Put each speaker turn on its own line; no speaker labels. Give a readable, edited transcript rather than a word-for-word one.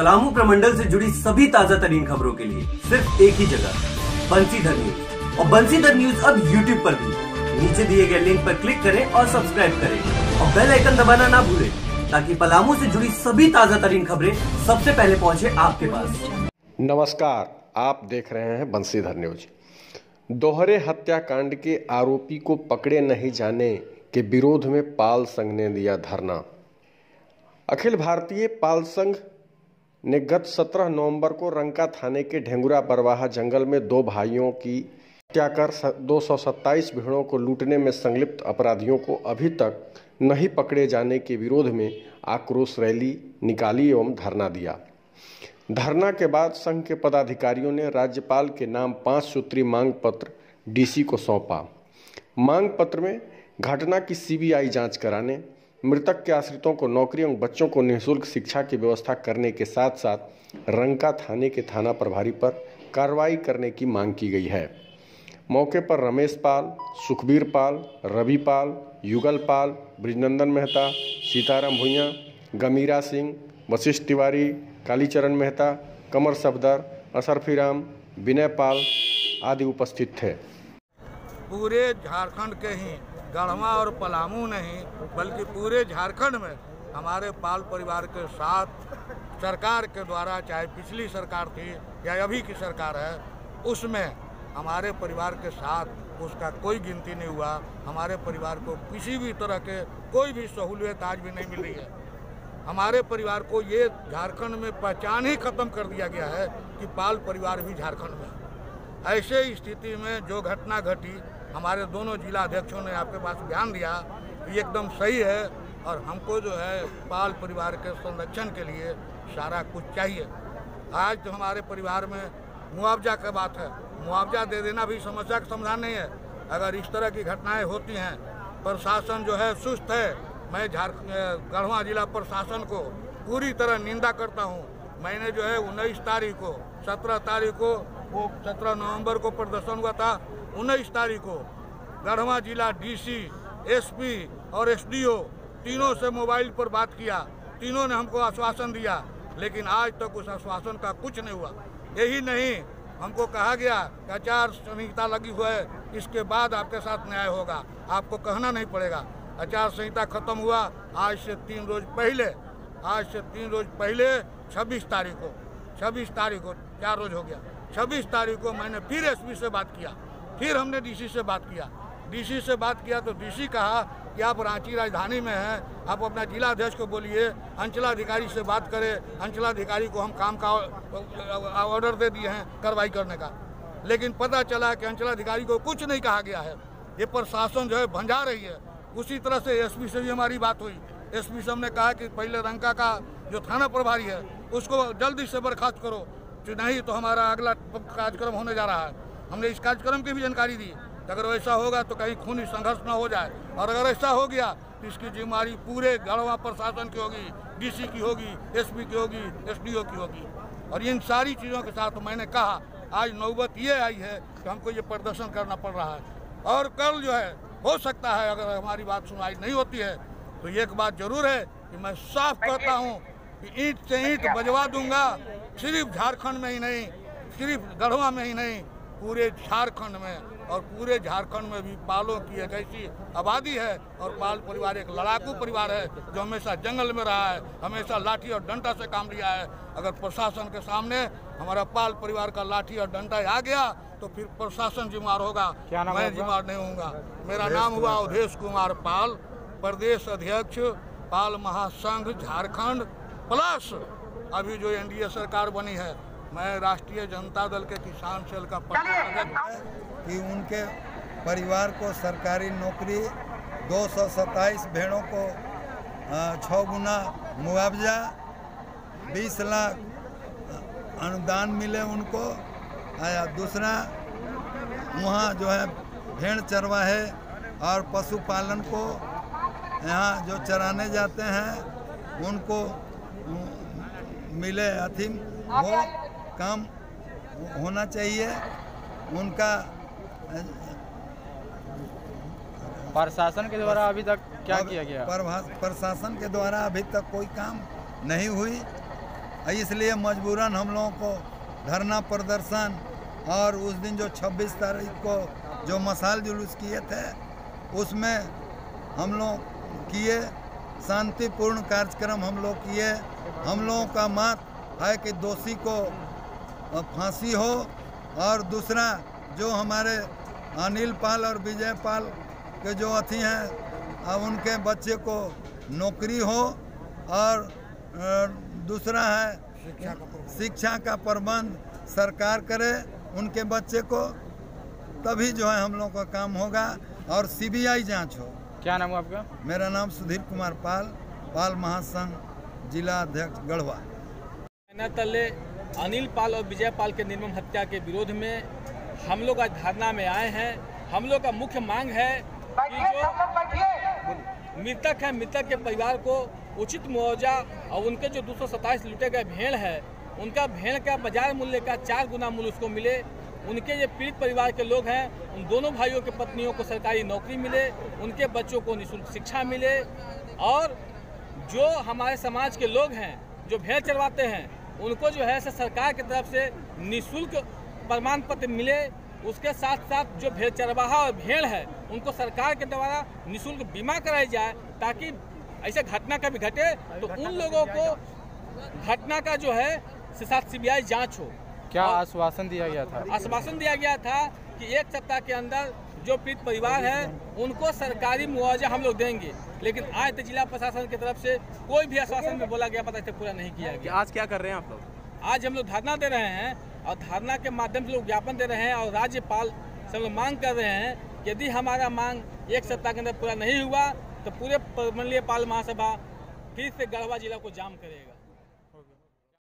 पलामू प्रमंडल से जुड़ी सभी ताजा तरीन खबरों के लिए सिर्फ एक ही जगह, बंसीधर न्यूज। और बंसीधर न्यूज अब यूट्यूब पर भी। नीचे दिए गए लिंक पर क्लिक करें और सब्सक्राइब करें और बेल आइकन दबाना ना भूलें, ताकि पलामू से जुड़ी सभी ताजा तरीन खबरें सबसे पहले पहुंचे आपके पास।
नमस्कार, आप देख रहे हैं बंसीधर न्यूज। दोहरे हत्याकांड के आरोपी को पकड़े नहीं जाने के विरोध में पाल संघ ने दिया धरना। अखिल भारतीय पाल संघ ने गत 17 नवंबर को रंका थाने के ढेंगुरा बरवाहा जंगल में दो भाइयों की हत्या कर 227 भेड़ों को लूटने में संलिप्त अपराधियों को अभी तक नहीं पकड़े जाने के विरोध में आक्रोश रैली निकाली एवं धरना दिया। धरना के बाद संघ के पदाधिकारियों ने राज्यपाल के नाम 5 सूत्री मांग पत्र डीसी को सौंपा। मांग पत्र में घटना की सीबीआई जांच कराने, मृतक के आश्रितों को नौकरी एवं बच्चों को निःशुल्क शिक्षा की व्यवस्था करने के साथ साथ रंका थाने के थाना प्रभारी पर कार्रवाई करने की मांग की गई है। मौके पर रमेश पाल, सुखबीर पाल, रवि पाल, युगल पाल, ब्रिजनंदन मेहता, सीताराम भुइयां, गमीरा सिंह, वशिष्ठ तिवारी, कालीचरण मेहता, कमर सफदर, असरफी राम, विनय पाल आदि उपस्थित थे।
पूरे झारखंड के ही गढ़वा और पलामू नहीं बल्कि पूरे झारखंड में हमारे पाल परिवार के साथ सरकार के द्वारा, चाहे पिछली सरकार थी या अभी की सरकार है, उसमें हमारे परिवार के साथ उसका कोई गिनती नहीं हुआ। हमारे परिवार को किसी भी तरह के कोई भी सहूलियत आज भी नहीं मिल रही है। हमारे परिवार को ये झारखंड में पहचान ही खत्म कर दिया गया है कि पाल परिवार भी झारखंड में। ऐसे स्थिति में जो घटना घटी, हमारे दोनों जिला अध्यक्षों ने आपके पास बयान दिया कि एकदम सही है और हमको जो है पाल परिवार के संरक्षण के लिए सारा कुछ चाहिए। आज तो हमारे परिवार में मुआवजा की बात है। मुआवजा दे देना भी समस्या का समाधान नहीं है। अगर इस तरह की घटनाएं होती हैं, प्रशासन जो है सुस्त है। मैं गढ़वा जिला प्रशासन को पूरी तरह निंदा करता हूँ। मैंने जो है 19 तारीख को, 17 तारीख को, वो 17 नवंबर को प्रदर्शन हुआ था। 19 तारीख को गढ़वा जिला डीसी, एसपी और एसडीओ तीनों से मोबाइल पर बात किया। तीनों ने हमको आश्वासन दिया, लेकिन आज तक उस आश्वासन का कुछ नहीं हुआ। यही नहीं, हमको कहा गया कि आचार संहिता लगी हुई है, इसके बाद आपके साथ न्याय होगा, आपको कहना नहीं पड़ेगा। आचार संहिता खत्म हुआ आज से 3 रोज पहले 26 तारीख को 4 रोज हो गया। 26 तारीख को मैंने फिर एसपी से बात किया, फिर हमने डीसी से बात किया तो डीसी कहा कि आप रांची राजधानी में हैं, आप अपना जिला अध्यक्ष को बोलिए, अंचलाधिकारी से बात करें। अंचलाधिकारी को हम काम का ऑर्डर दे दिए हैं कार्रवाई करने का, लेकिन पता चला कि अंचलाधिकारी को कुछ नहीं कहा गया है। ये प्रशासन जो है भंजा रही है। उसी तरह से एसपी से भी हमारी बात हुई। एसपी साहब ने कहा कि पहले रंका का जो थाना प्रभारी है उसको जल्दी से बर्खास्त करो, नहीं तो हमारा अगला कार्यक्रम होने जा रहा है। हमने इस कार्यक्रम की भी जानकारी दी कि अगर वैसा होगा तो कहीं खूनी संघर्ष न हो जाए, और अगर ऐसा हो गया तो इसकी जिम्मेदारी पूरे गढ़वा प्रशासन की होगी, डीसी की होगी, एसपी की होगी, एसडीओ की होगी। और इन सारी चीज़ों के साथ मैंने कहा आज नौबत ये आई है कि हमको ये प्रदर्शन करना पड़ रहा है। और कल जो है हो सकता है अगर हमारी बात सुनवाई नहीं होती है तो एक बात जरूर है कि मैं साफ कहता हूँ कि ईंट से ईंट बजवा दूंगा। सिर्फ झारखंड में ही नहीं, सिर्फ गढ़वा में ही नहीं, पूरे झारखंड में। और पूरे झारखंड में भी पालों की एक ऐसी आबादी है और पाल परिवार एक लड़ाकू परिवार है जो हमेशा जंगल में रहा है, हमेशा लाठी और डंडा से काम लिया है। अगर प्रशासन के सामने हमारा पाल परिवार का लाठी और डंडा आ गया तो फिर प्रशासन जिम्मेदार होगा, मैं जिम्मेदार नहीं होऊंगा। मेरा नाम हुआ अवधेश कुमार पाल, प्रदेश अध्यक्ष पाल महासंघ झारखंड प्लस अभी जो एनडीए सरकार बनी है। मैं राष्ट्रीय जनता दल के किसान सेल का प्रदेश
कि उनके परिवार को सरकारी नौकरी, 227 भेड़ों को 6 गुना मुआवजा, 20 लाख अनुदान मिले उनको। दूसरा वहाँ जो है भेड़ चरवाहे और पशुपालन को यहाँ जो चराने जाते हैं उनको मिले अथी, वो काम होना चाहिए उनका।
प्रशासन के द्वारा अभी तक क्या किया गया?
प्रशासन के द्वारा अभी तक कोई काम नहीं हुई। इसलिए मजबूरन हम लोगों को धरना प्रदर्शन और उस दिन जो 26 तारीख को जो मशाल जुलूस किए थे उसमें हम लोग किए, शांतिपूर्ण कार्यक्रम हम लोग किए। हम लोगों का मत है कि दोषी को फांसी हो और दूसरा जो हमारे अनिल पाल और विजय पाल के जो अथी हैं अब उनके बच्चे को नौकरी हो और दूसरा है शिक्षा का प्रबंध सरकार करे उनके बच्चे को, तभी जो है हम लोग का काम होगा और सीबीआई जांच हो।
क्या नाम है आपका?
मेरा नाम सुधीर कुमार पाल, पाल महासंघ जिला अध्यक्ष गढ़वा।
तले अनिल पाल और विजय पाल के निर्मम हत्या के विरोध में हम लोग आज धरना में आए हैं। हम लोग का मुख्य मांग है कि जो मृतक है, मृतक के परिवार को उचित मुआवजा और उनके जो 227 लूटे गए भेड़ है उनका भेड़ का बाजार मूल्य का 4 गुना मूल्य उसको मिले। उनके जो पीड़ित परिवार के लोग हैं उन दोनों भाइयों के पत्नियों को सरकारी नौकरी मिले, उनके बच्चों को निःशुल्क शिक्षा मिले और जो हमारे समाज के लोग हैं जो भेड़ चरवाते हैं उनको जो है सरकार की तरफ से निःशुल्क प्रमाण पत्र मिले। उसके साथ साथ जो भेड़ चरवाहा और भेड़ है उनको सरकार के द्वारा निःशुल्क बीमा कराई जाए ताकि ऐसे घटना कभी घटे तो उन लोगों को घटना का जो है साथ सीबीआई जांच हो।
क्या आश्वासन दिया गया था?
आश्वासन दिया गया था कि 1 सप्ताह के अंदर जो पीड़ित परिवार है उनको सरकारी मुआवजा हम लोग देंगे, लेकिन आज तक जिला प्रशासन की तरफ से कोई भी आश्वासन में बोला गया पता है पूरा नहीं किया गया।
आज क्या कर रहे हैं आप लोग?
आज हम लोग धरना दे रहे हैं और धरना के माध्यम से लोग ज्ञापन दे रहे हैं और राज्यपाल से हम लोग मांग कर रहे हैं कि यदि हमारा मांग 1 सप्ताह के अंदर पूरा नहीं हुआ तो पूरे मंडलीय पाल महासभा फिर से गढ़वा जिला को जाम करेगा।